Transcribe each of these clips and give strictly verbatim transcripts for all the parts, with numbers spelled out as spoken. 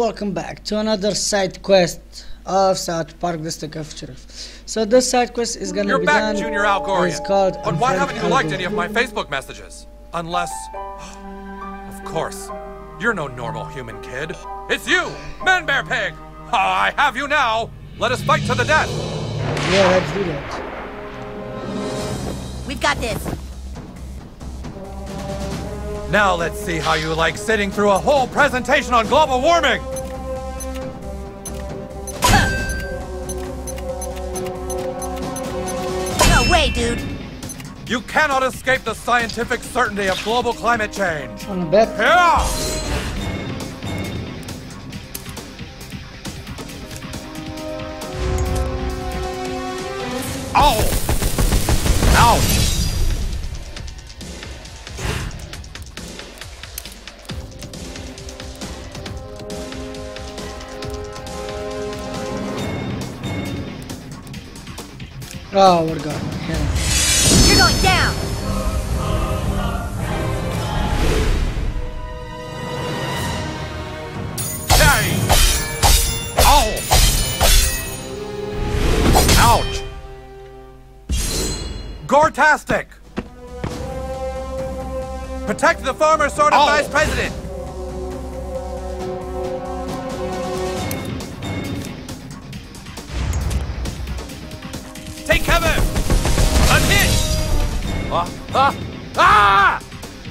welcome back to another side quest of South Park District of Sheriff. So this side quest is gonna You're be back, done. Junior Algorian. It's called But why Unfriend haven't you liked Algor. any of my Facebook messages? Unless... Of course. You're no normal human kid. It's you, Man Bear Pig! Oh, I have you now! Let us fight to the death! Yeah, let's do that. We've got this. Now let's see how you like sitting through a whole presentation on global warming! No way, dude. You cannot escape the scientific certainty of global climate change. Wanna bet? Yeah! Ow! Ouch! Oh, we're going. Yeah. You're going down. Hey! Ow! Ouch! Gore-tastic! Protect the former sort of Oh. vice president! Take cover! Unhit! Ah! Ah! Ah!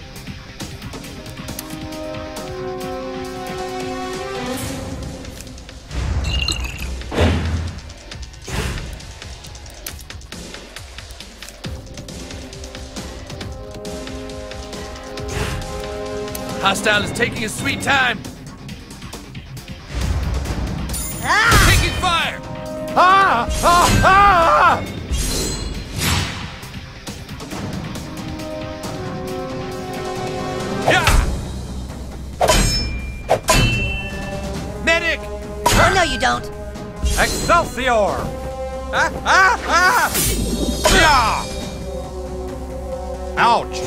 Hostile is taking his sweet time. Ah! Taking fire! Ah! Ah! Ah! Yeah! Medic! Oh, no, you don't. Excelsior! Ah! Ah! Ah! Yeah! Ouch!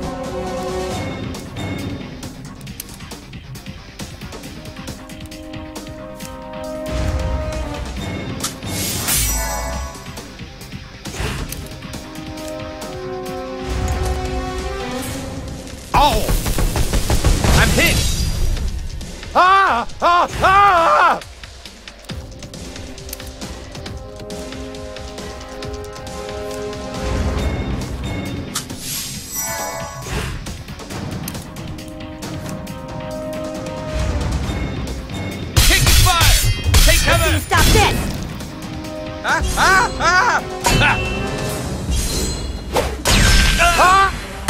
Oh! I'm hit! Ah! Ah! Ah! Taking fire! Take Let's see cover! you stop this. Ah! Ah! Ah! Ah! Ah!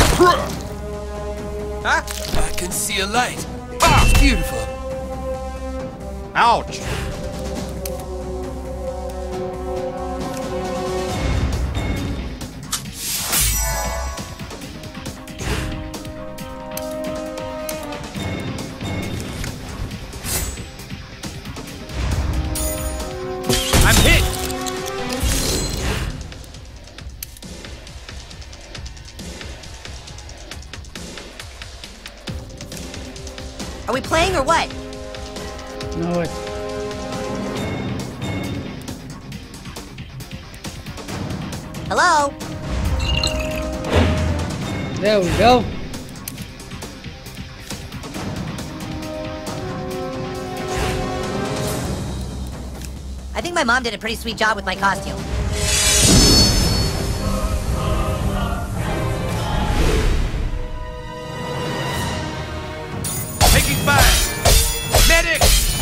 Ah! I can see a light. Ah! It's beautiful. Ouch! I'm hit! Are we playing or what? No, wait. Hello? There we go. I think my mom did a pretty sweet job with my costume. Taking fire! Medic!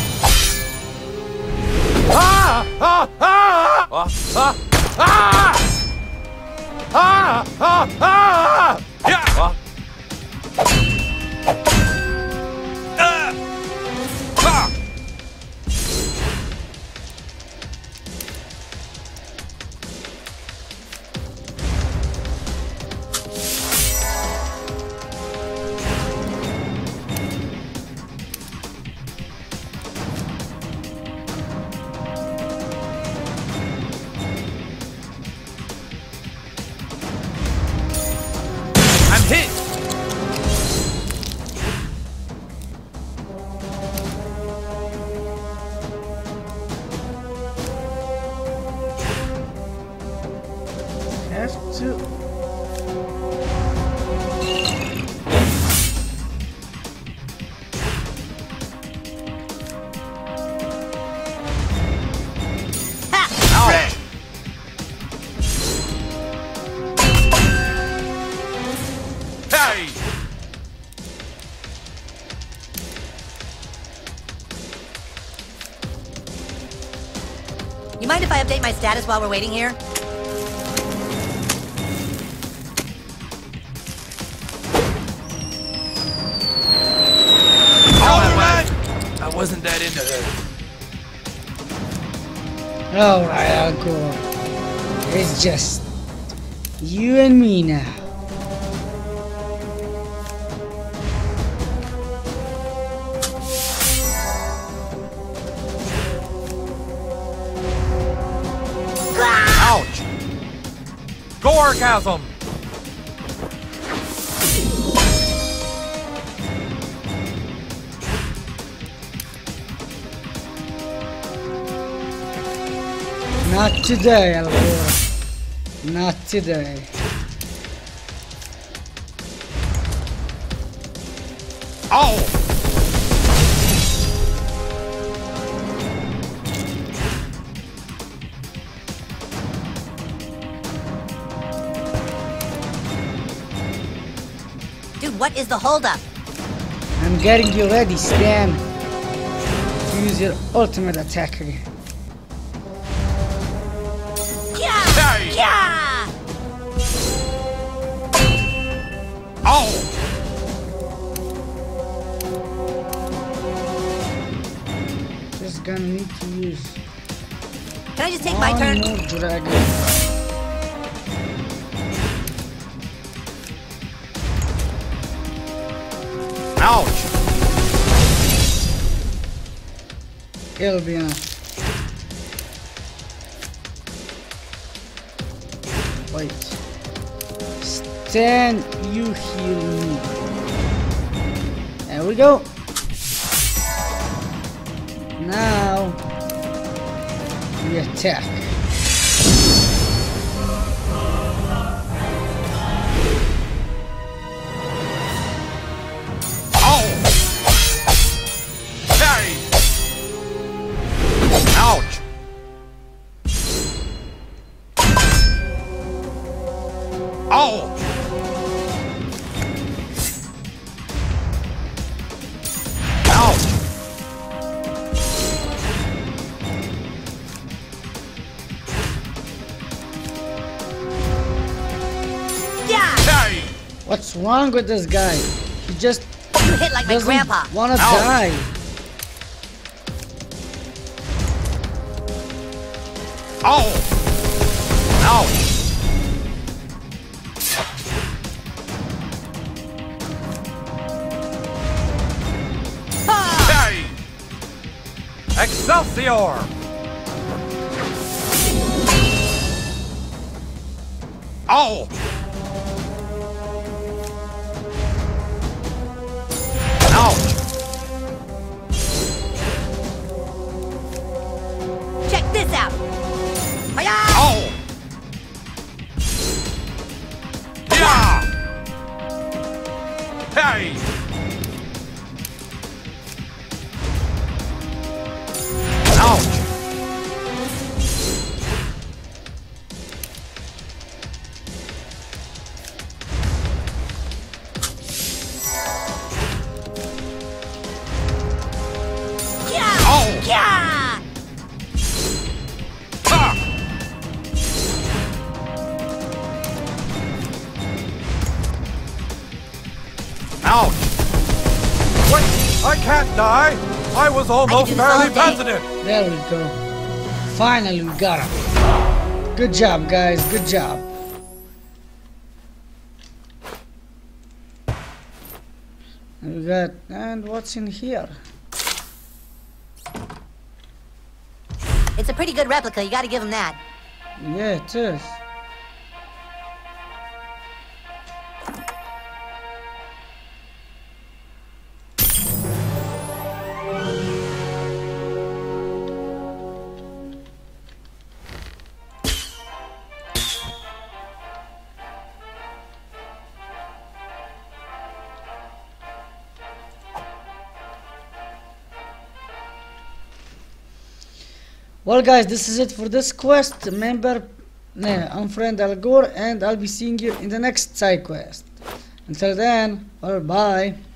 Ah! Ah! Ah! Ah! Ah! Ah! Ah! Ah! Ah! Yeah! Ah! Ah! Ah! I'm hit! have to. You mind if I update my status while we're waiting here? Oh, I wasn't that into her. Alright, I'll go. It's just you and me now. Ouch! Goregasm! Not today, Algor. Not today. Oh! Dude, what is the holdup? I'm getting you ready, Stan. Use your ultimate attack again. Yeah! Hey! Yeah! Oh! Just gonna need to use Can I just take my one turn? more dragon. Ouch! It'll be enough. Wait. Stan, you heal me. There we go. Now we attack. Oh! Hey! Ouch! Oh! Ouch! Yeah! Hey! What's wrong with this guy? He just You hit like my doesn't grandpa. wanna Ouch. die. Oh! Ouch! Ah! Hey! Excelsior! Oh! Ouch! Check this out! Hiya! Oh! Yeah! Hey! Ouch! Yeah! Oh! Yeah! Ah! Ouch! Wait! I can't die! I was almost do this all barely day. president! There we go. Finally we got him. Good job, guys. Good job. And we got and what's in here? It's a pretty good replica, you gotta give him that. Yeah, it is. Well guys, this is it for this quest. Remember, nah, unfriend Al Gore, and I'll be seeing you in the next side quest. Until then, well, bye.